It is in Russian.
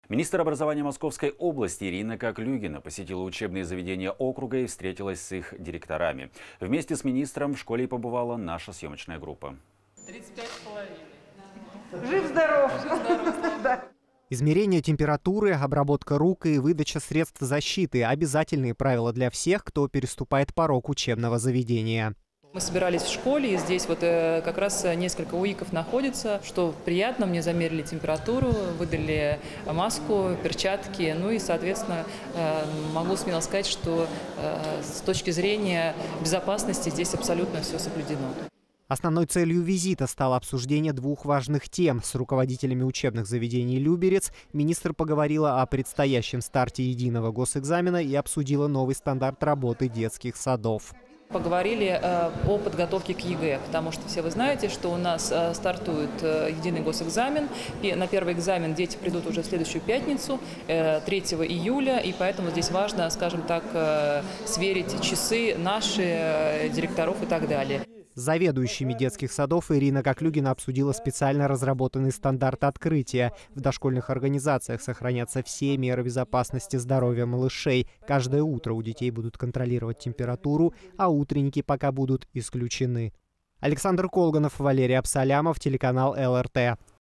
Министр образования Московской области Ирина Коклюгина посетила учебные заведения округа и встретилась с их директорами. Вместе с министром в школе побывала наша съемочная группа. 35,5. Жив-здоров. Да. Измерение температуры, обработка рук и выдача средств защиты – обязательные правила для всех, кто переступает порог учебного заведения. Мы собирались в школе, и здесь вот как раз несколько УИКов находится. Что приятно, мне замерили температуру, выдали маску, перчатки. Ну и, соответственно, могу смело сказать, что с точки зрения безопасности здесь абсолютно все соблюдено. Основной целью визита стало обсуждение двух важных тем. С руководителями учебных заведений «Люберец» министр поговорила о предстоящем старте единого госэкзамена и обсудила новый стандарт работы детских садов. Поговорили о подготовке к ЕГЭ, потому что все вы знаете, что у нас стартует единый госэкзамен. На первый экзамен дети придут уже в следующую пятницу, 3 июля, и поэтому здесь важно, скажем так, сверить часы наши, директоров и так далее. С заведующими детских садов Ирина Коклюгина обсудила специально разработанный стандарт открытия. В дошкольных организациях сохранятся все меры безопасности здоровья малышей. Каждое утро у детей будут контролировать температуру, а утренники пока будут исключены. Александр Колганов, Валерий Абсалямов, телеканал ЛРТ.